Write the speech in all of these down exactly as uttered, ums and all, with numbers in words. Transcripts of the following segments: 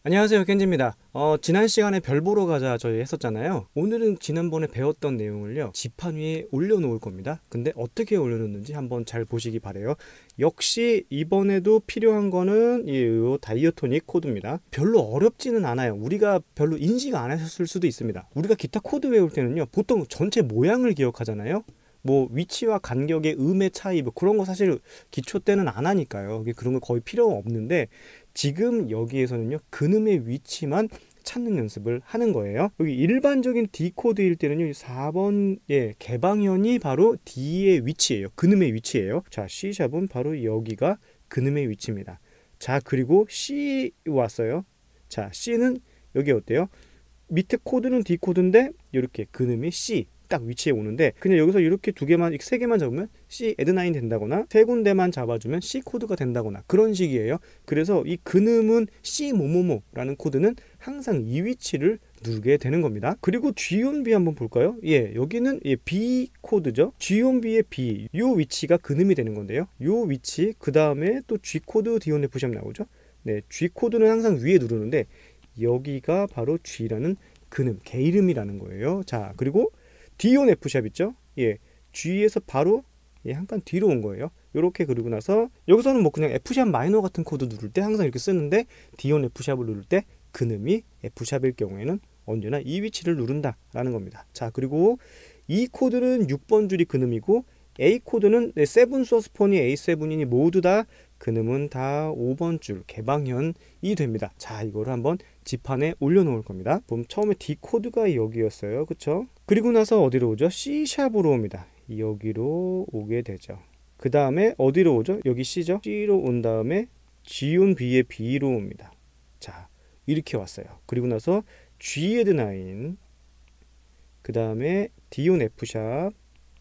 안녕하세요, 켄지입니다. 어, 지난 시간에 별 보러 가자 저희 했었잖아요. 오늘은 지난번에 배웠던 내용을요 지판 위에 올려놓을 겁니다. 근데 어떻게 올려놓는지 한번 잘 보시기 바래요. 역시 이번에도 필요한 거는 이 다이어토닉 코드입니다. 별로 어렵지는 않아요. 우리가 별로 인식 안 하셨을 수도 있습니다. 우리가 기타 코드 외울 때는요 보통 전체 모양을 기억하잖아요. 뭐 위치와 간격의 음의 차이 뭐 그런 거 사실 기초 때는 안 하니까요. 그런 거 거의 필요 없는데 지금 여기에서는요 근음의 위치만 찾는 연습을 하는 거예요. 여기 일반적인 D 코드일 때는요 사 번의 개방현이 바로 D의 위치예요. 근음의 위치예요. 자, C샵은 바로 여기가 근음의 위치입니다. 자, 그리고 C 왔어요. 자, C는 여기 어때요? 밑에 코드는 D 코드인데 이렇게 근음이 C 딱 위치에 오는데 그냥 여기서 이렇게 두 개만, 세 개만 잡으면 C 애드 나인 된다거나 세 군데만 잡아주면 C 코드가 된다거나 그런 식이에요. 그래서 이 근음은 C 뭐뭐뭐라는 코드는 항상 이 위치를 누르게 되는 겁니다. 그리고 G on B 한번 볼까요? 예, 여기는 예, B 코드죠. G on B의 B, 요 위치가 근음이 되는 건데요. 요 위치, 그 다음에 또 G 코드 D on F 샵 나오죠. 네, G 코드는 항상 위에 누르는데 여기가 바로 G라는 근음, 개이름이라는 거예요. 자, 그리고 D on F 샵 있죠? 예, G에서 바로 예, 한 칸 뒤로 온 거예요. 요렇게 그리고 나서 여기서는 뭐 그냥 F 샵 마이너 같은 코드 누를 때 항상 이렇게 쓰는데 D on F 샵을 누를 때 근음이 F 샵일 경우에는 언제나 이 위치를 누른다 라는 겁니다. 자, 그리고 이 코드는 육 번 줄이 근음이고 A 코드는 칠 소스폰이 에이 세븐이니 모두 다 근음은 다 오 번 줄 개방현이 됩니다. 자, 이거를 한번 지판에 올려놓을 겁니다. 그럼 처음에 D 코드가 여기였어요. 그쵸? 그리고 나서 어디로 오죠? C 샵으로 옵니다. 여기로 오게 되죠. 그 다음에 어디로 오죠? 여기 C죠? C로 온 다음에 G on B의 B로 옵니다. 자, 이렇게 왔어요. 그리고 나서 G 애드 나인, 그 다음에 D on F 샵,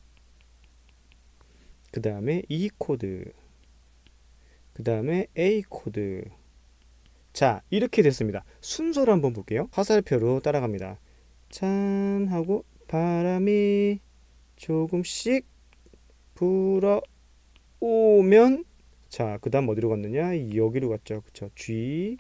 그 다음에 E 코드, 그 다음에 A 코드. 자, 이렇게 됐습니다. 순서를 한번 볼게요. 화살표로 따라갑니다. 짠 하고 바람이 조금씩 불어오면, 자, 그 다음 어디로 갔느냐? 여기로 갔죠. 그쵸? G,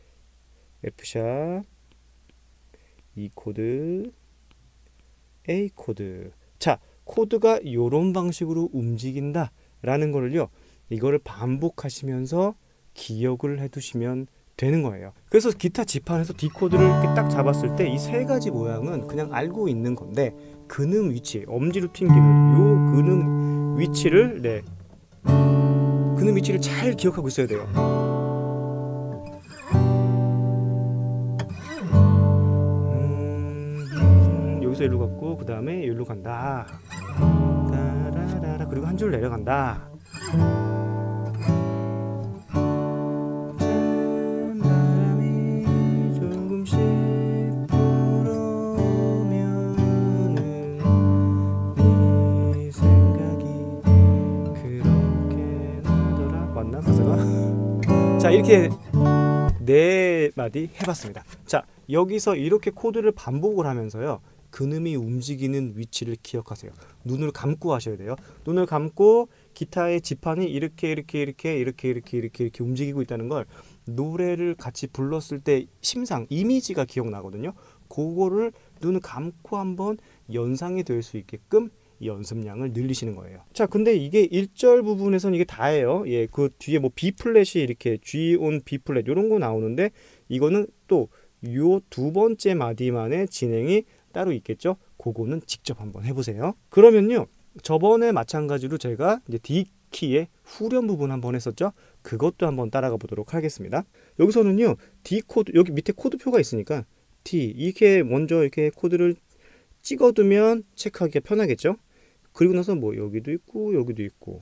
F샵, E 코드, A 코드. 자, 코드가 이런 방식으로 움직인다 라는 거를요 이거를 반복하시면서 기억을 해 두시면 되는 거예요. 그래서 기타 지판에서 D 코드를 이렇게 딱 잡았을 때 이 세 가지 모양은 그냥 알고 있는 건데 근음 위치, 엄지로 튕기는 요 근음 위치를 네 근음 위치를 잘 기억하고 있어야 돼요. 음, 여기서 일로 갔고 그 다음에 일로 간다. 따라라라, 그리고 한 줄 내려간다. 자, 이렇게 네 마디 해봤습니다. 자, 여기서 이렇게 코드를 반복을 하면서요 근음이 움직이는 위치를 기억하세요. 눈을 감고 하셔야 돼요. 눈을 감고 기타의 지판이 이렇게 이렇게 이렇게 이렇게 이렇게 이렇게 이렇게 움직이고 있다는 걸 노래를 같이 불렀을 때 심상, 이미지가 기억나거든요. 그거를 눈을 감고 한번 연상이 될 수 있게끔 연습량을 늘리시는 거예요. 자, 근데 이게 일 절 부분에선 이게 다예요. 예, 그 뒤에 뭐 B 플랫이 이렇게 G on B 플랫 이런 거 나오는데 이거는 또 요 두 번째 마디만의 진행이 따로 있겠죠. 그거는 직접 한번 해보세요. 그러면요, 저번에 마찬가지로 제가 이제 D 키의 후렴 부분 한번 했었죠. 그것도 한번 따라가 보도록 하겠습니다. 여기서는요 D 코드, 여기 밑에 코드표가 있으니까 D 이렇게 먼저 이렇게 코드를 찍어두면 체크하기가 편하겠죠. 그리고 나서 뭐 여기도 있고 여기도 있고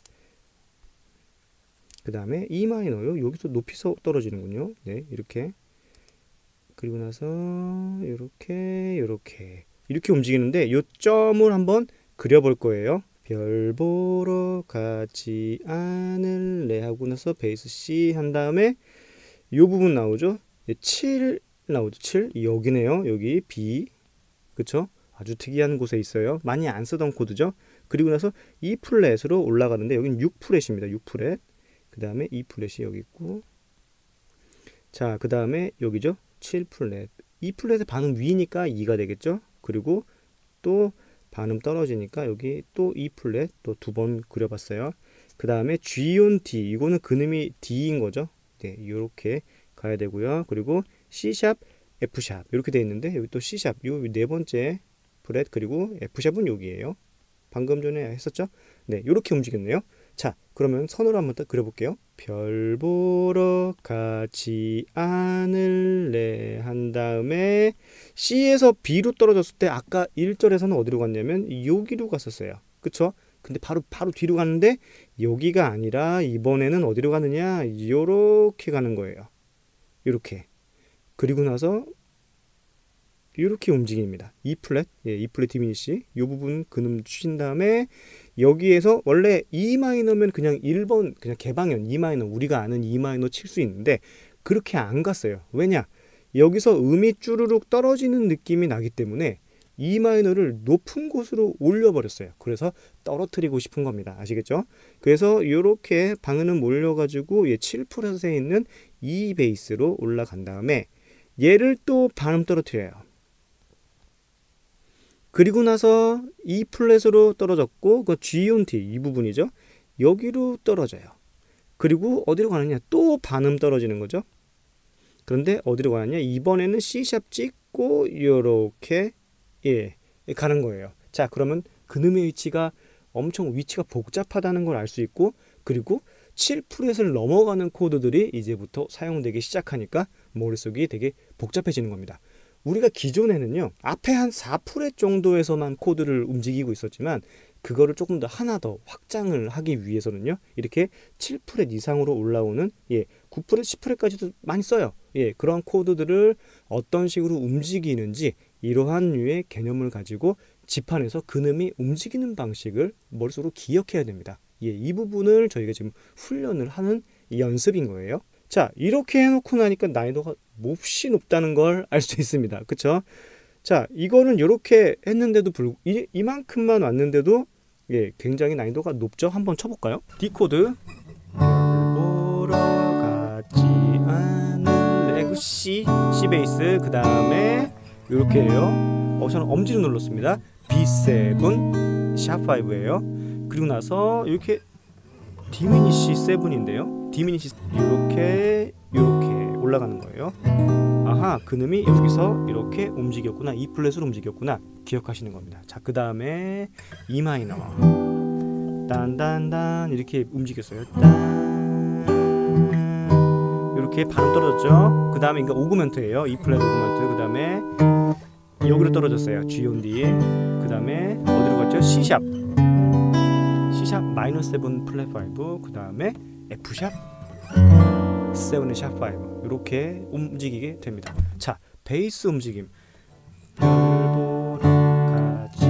그 다음에 E 마이너요. 여기서 높이 떨어지는군요. 네, 이렇게. 그리고 나서 이렇게 이렇게 이렇게 움직이는데 요 점을 한번 그려볼 거예요. 별 보러 가지 않을래 하고 나서 베이스 C 한 다음에 요 부분 나오죠. 칠 나오죠. 칠 여기네요. 여기 B, 그쵸? 아주 특이한 곳에 있어요. 많이 안 쓰던 코드죠. 그리고 나서 E 플랫으로 올라가는데 여기는 육 플랫입니다. 육 플랫. 그 다음에 E 플랫이 여기 있고 자, 그 다음에 여기죠. 칠 플랫. 이 플랫의 반음 위니까 이가 되겠죠. 그리고 또 반음 떨어지니까 여기 또 이 플랫 또 두 번 그려봤어요. 그 다음에 G 온 D, 이거는 근음이 D인 거죠. 네, 이렇게 가야 되고요. 그리고 C 샵, F 샵 이렇게 돼 있는데 여기 또 C 샵, 요 네 번째 프렛, 그리고 F 샵은 여기에요. 방금 전에 했었죠? 네, 이렇게 움직였네요. 자, 그러면 선으로 한번 더 그려볼게요. 별 보러 가지 않을래 한 다음에 C에서 B로 떨어졌을 때 아까 일 절에서는 어디로 갔냐면 여기로 갔었어요. 그쵸? 근데 바로 바로 뒤로 가는데 여기가 아니라 이번에는 어디로 가느냐, 요렇게 가는 거예요. 요렇게. 그리고 나서 이렇게 움직입니다. E 플랫, 예, E 플랫 디미니시 이 부분 근음 주신 다음에 여기에서 원래 E 마이너면 그냥 일 번 그냥 개방현 E 마이너, 우리가 아는 E 마이너 칠 수 있는데 그렇게 안 갔어요. 왜냐? 여기서 음이 쭈르륵 떨어지는 느낌이 나기 때문에 E 마이너를 높은 곳으로 올려버렸어요. 그래서 떨어뜨리고 싶은 겁니다. 아시겠죠? 그래서 이렇게 방음은 몰려가지고 예, 칠 플랫에 있는 E 베이스로 올라간 다음에 얘를 또 반음 떨어뜨려요. 그리고 나서 E 플랫으로 떨어졌고 그 G 온 D 이 부분이죠. 여기로 떨어져요. 그리고 어디로 가느냐? 또 반음 떨어지는 거죠. 그런데 어디로 가느냐? 이번에는 C 샵 찍고 이렇게 예, 가는 거예요. 자, 그러면 근음의 위치가 엄청 위치가 복잡하다는 걸 알 수 있고, 그리고 칠 플랫을 넘어가는 코드들이 이제부터 사용되기 시작하니까 머릿속이 되게 복잡해지는 겁니다. 우리가 기존에는요, 앞에 한 사 플랫 정도에서만 코드를 움직이고 있었지만 그거를 조금 더 하나 더 확장을 하기 위해서는요, 이렇게 칠 플랫 이상으로 올라오는 예, 구 플랫, 십 플랫까지도 많이 써요. 예, 그런 코드들을 어떤 식으로 움직이는지 이러한 류의 개념을 가지고 지판에서 근음이 움직이는 방식을 머릿속으로 기억해야 됩니다. 예, 이 부분을 저희가 지금 훈련을 하는 연습인 거예요. 자, 이렇게 해놓고 나니까 난이도가 몹시 높다는 걸 알 수 있습니다. 그쵸? 자, 이거는 이렇게 했는데도 불구 이, 이만큼만 왔는데도 예, 굉장히 난이도가 높죠? 한번 쳐볼까요? D 코드 보러 가지 않을래 C, C 베이스 그 다음에 이렇게 해요. 어, 저는 엄지를 눌렀습니다. 비 세븐 샵 파이브예요. 그리고 나서 이렇게 디미니시 세븐인데요. 디미니시 이렇게 이렇게 올라가는 거예요. 아하, 근음이 여기서 이렇게 움직였구나. E 플랫으로 움직였구나. 기억하시는 겁니다. 자, 그 다음에 E 마이너 딴딴딴 이렇게 움직였어요. 딴 이렇게 반음 떨어졌죠. 그 다음에 이거 오그먼트예요. E 플랫 오그먼트. 그 다음에 여기로 떨어졌어요. G 온 D. 그 다음에 어디로 갔죠? C 샵. C 샵 마이너 세븐 플랫 파이브. 그 다음에 F 샵 세븐의 샵 파이브. 이렇게 움직이게 됩니다. 자, 베이스 움직임. 별 보러 가지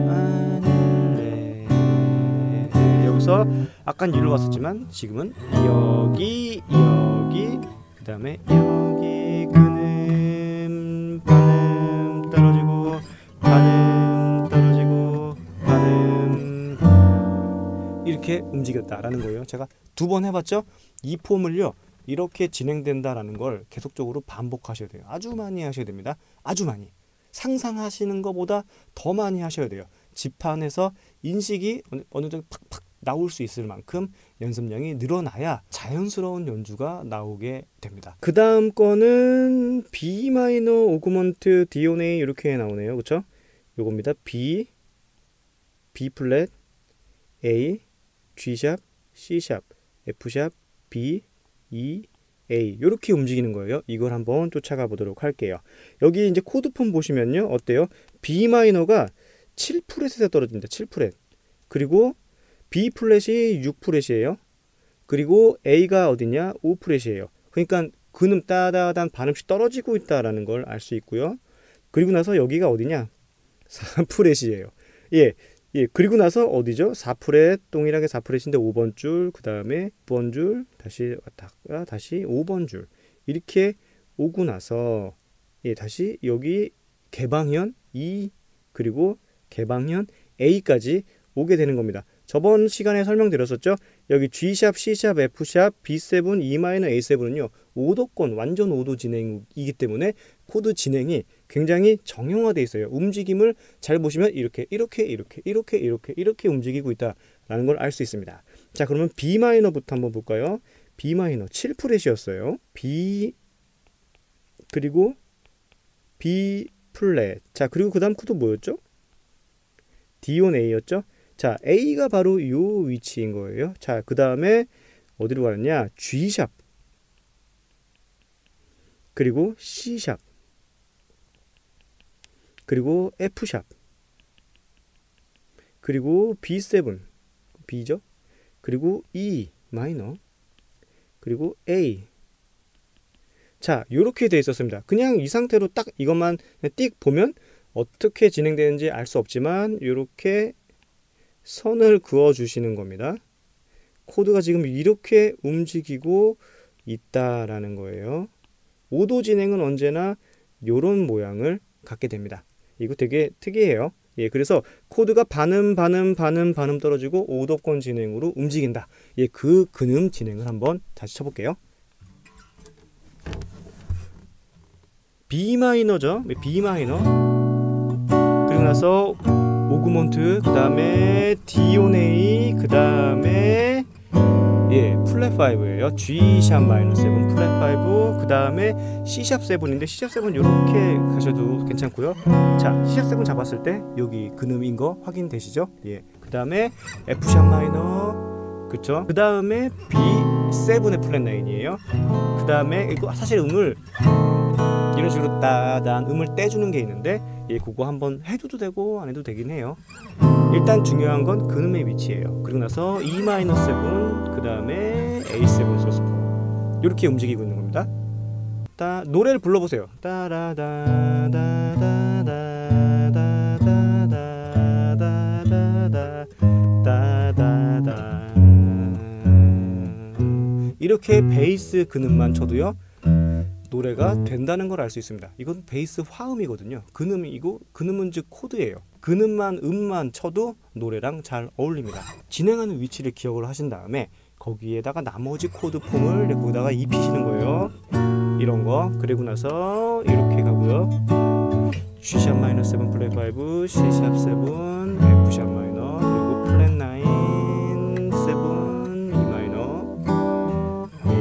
않을래. 여기서 아까 일로 갔었지만 지금은 여기 여기 그 다음에 여기 근음 반음 떨어지고 반음 떨어지고 반음 이렇게 움직였다라는 거예요. 제가 두 번 해봤죠. 이 폼을요 이렇게 진행된다라는 걸 계속적으로 반복하셔야 돼요. 아주 많이 하셔야 됩니다. 아주 많이. 상상하시는 것보다 더 많이 하셔야 돼요. 지판에서 인식이 어느 정도 팍팍 나올 수 있을 만큼 연습량이 늘어나야 자연스러운 연주가 나오게 됩니다. 그 다음 거는 B 마이너 오그먼트 D 온 A 이렇게 나오네요. 그렇죠? 요겁니다. B, B 플랫, A, G 샵, C 샵, F 샵, B, E, A 이렇게 움직이는 거예요. 이걸 한번 쫓아가 보도록 할게요. 여기 이제 코드폰 보시면요. 어때요? B 마이너가 칠 플랫에서 떨어집니다. 칠 플랫. 그리고 B 플랫이 육 플랫이에요. 그리고 A가 어디냐? 오 플랫이에요. 그러니까 근음 따다단 반음씩 떨어지고 있다라는 걸 알 수 있고요. 그리고 나서 여기가 어디냐? 사 플랫이에요. 예. 예, 그리고 나서 어디죠? 사 플랫, 동일하게 사 플랫인데 오 번 줄, 그 다음에 구 번 줄, 다시 왔다가 다시 오 번 줄. 이렇게 오고 나서 예, 다시 여기 개방현 E 그리고 개방현 A까지 오게 되는 겁니다. 저번 시간에 설명드렸었죠. 여기 G 샵, C 샵, F 샵, B 세븐, E 마이너, A 세븐은요 오도권, 완전 오도 진행이기 때문에 코드 진행이 굉장히 정형화되어 있어요. 움직임을 잘 보시면 이렇게 이렇게 이렇게 이렇게 이렇게 이렇게 움직이고 있다라는 걸 알 수 있습니다. 자, 그러면 B 마이너부터 한번 볼까요? B 마이너 칠 프렛이었어요. B 그리고 B 플랫. 자, 그리고 그 다음 코드 뭐였죠? 디 온 A였죠? 자, A가 바로 이 위치인 거예요. 자, 그 다음에 어디로 가느냐? G 샵 그리고 C 샵 그리고 F 샵 그리고 B 세븐 B죠? 그리고 E 마이너 그리고 A. 자, 요렇게 돼 있었습니다. 그냥 이 상태로 딱 이것만 띡 보면 어떻게 진행되는지 알 수 없지만 요렇게 선을 그어 주시는 겁니다. 코드가 지금 이렇게 움직이고 있다라는 거예요. 오도 진행은 언제나 요런 모양을 갖게 됩니다. 이거 되게 특이해요. 예, 그래서 코드가 반음 반음 반음 반음 떨어지고 오도권 진행으로 움직인다. 예, 그 근음 진행을 한번 다시 쳐볼게요. B 마이너죠. B 마이너. 그리고 나서 오그먼트, 그 다음에 디 온 에이, 그 다음에 예, 플랫 파이브예요. G 샵 마이너 세븐 플랫 파이브, 그 다음에 C 샵 세븐인데 C 샵 세븐 이렇게 가셔도 괜찮고요. 자, C 샵 세븐 잡았을 때 여기 근음인 거 확인되시죠? 예, 그 다음에 F 샵 마이너, 그쵸? 그 다음에 B 세븐의 플랫 나인이에요. 그 다음에 이거 사실 음을 이런 식으로 따단 음을 떼주는 게 있는데 예, 그거 한번 해줘도 되고 안 해도 되긴 해요. 일단 중요한 건 근음의 위치예요. 그리고 나서 E 마이너 세븐, 그 다음에 A 세븐 소스 포 이렇게 움직이고 있는 겁니다. 따, 노래를 불러보세요. 따라다다다다다다다다다다다다다 이렇게 베이스 근음만 쳐도요 노래가 된다는 걸 알 수 있습니다. 이건 베이스 화음이거든요. 근음이고 근음은 즉 코드예요. 근음만 음만 쳐도 노래랑 잘 어울립니다. 진행하는 위치를 기억을 하신 다음에 거기에다가 나머지 코드 폼을 거기다가 입히시는 거예요. 이런 거. 그리고 나서 이렇게 가고요. G 샵 마이너 세븐 플랫 파이브, C 샵 세븐, F 샵 마이너, 그리고 플랫 나인, 세븐, E 마이너, A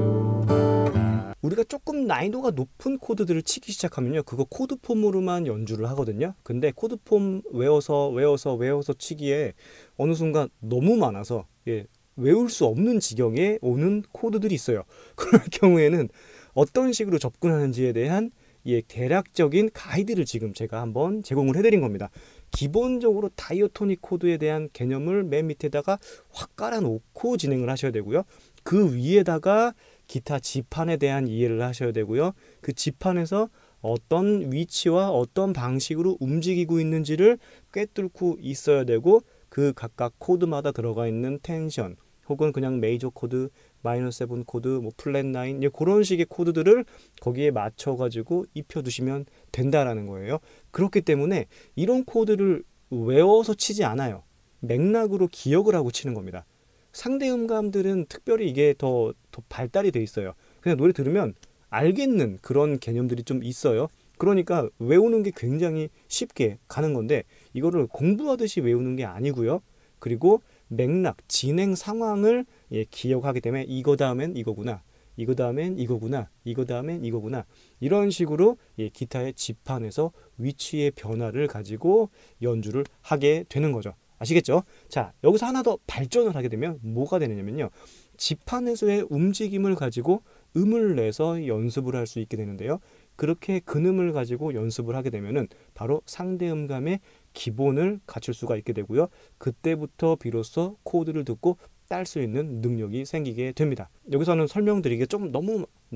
코드. 우리가 조금 난이도가 높은 코드들을 치기 시작하면요, 그거 코드 폼으로만 연주를 하거든요. 근데 코드 폼 외워서 외워서 외워서 치기에 어느 순간 너무 많아서 예, 외울 수 없는 지경에 오는 코드들이 있어요. 그럴 경우에는 어떤 식으로 접근하는지에 대한 예, 대략적인 가이드를 지금 제가 한번 제공을 해드린 겁니다. 기본적으로 다이어토닉 코드에 대한 개념을 맨 밑에다가 확 깔아놓고 진행을 하셔야 되고요. 그 위에다가 기타 지판에 대한 이해를 하셔야 되고요. 그 지판에서 어떤 위치와 어떤 방식으로 움직이고 있는지를 꿰뚫고 있어야 되고, 그 각각 코드마다 들어가 있는 텐션 혹은 그냥 메이저 코드, 마이너 세븐 코드, 뭐 플랫 나인, 그런 식의 코드들을 거기에 맞춰 가지고 입혀 두시면 된다라는 거예요. 그렇기 때문에 이런 코드를 외워서 치지 않아요. 맥락으로 기억을 하고 치는 겁니다. 상대 음감들은 특별히 이게 더, 더 발달이 돼 있어요. 그냥 노래 들으면 알겠는 그런 개념들이 좀 있어요. 그러니까 외우는 게 굉장히 쉽게 가는 건데, 이거를 공부하듯이 외우는 게 아니고요. 그리고 맥락, 진행 상황을 예, 기억하기 때문에 이거 다음엔 이거구나, 이거 다음엔 이거구나, 이거 다음엔 이거구나, 이런 식으로 예, 기타의 지판에서 위치의 변화를 가지고 연주를 하게 되는 거죠. 아시겠죠? 자, 여기서 하나 더 발전을 하게 되면 뭐가 되느냐면요, 지판에서의 움직임을 가지고 음을 내서 연습을 할 수 있게 되는데요. 그렇게 근음을 가지고 연습을 하게 되면은 바로 상대 음감의 기본을 갖출 수가 있게 되고요. 그때부터 비로소 코드를 듣고 딸 수 있는 능력이 생기게 됩니다. 여기서는 설명드리기가 좀 너무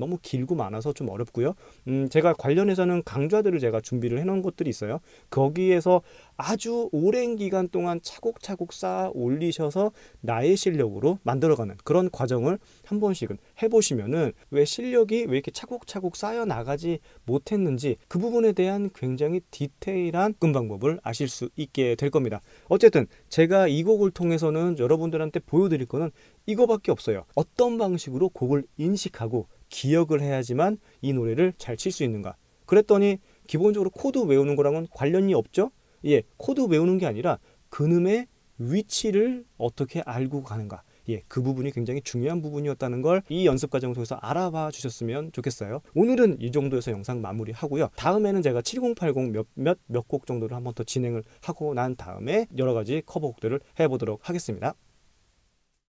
너무 길고 많아서 좀 어렵고요. 음, 제가 관련해서는 강좌들을 제가 준비를 해놓은 것들이 있어요. 거기에서 아주 오랜 기간 동안 차곡차곡 쌓아 올리셔서 나의 실력으로 만들어가는 그런 과정을 한 번씩은 해보시면은 왜 실력이 왜 이렇게 차곡차곡 쌓여 나가지 못했는지 그 부분에 대한 굉장히 디테일한 접근 방법을 아실 수 있게 될 겁니다. 어쨌든 제가 이 곡을 통해서는 여러분들한테 보여드릴 거는 이거밖에 없어요. 어떤 방식으로 곡을 인식하고 기억을 해야지만 이 노래를 잘 칠 수 있는가. 그랬더니 기본적으로 코드 외우는 거랑은 관련이 없죠? 예, 코드 외우는 게 아니라 근음의 위치를 어떻게 알고 가는가. 예, 그 부분이 굉장히 중요한 부분이었다는 걸 이 연습 과정을 통해서 알아봐 주셨으면 좋겠어요. 오늘은 이 정도에서 영상 마무리하고요. 다음에는 제가 칠공팔공 몇 몇 몇 곡 정도를 한번 더 진행을 하고 난 다음에 여러 가지 커버곡들을 해보도록 하겠습니다.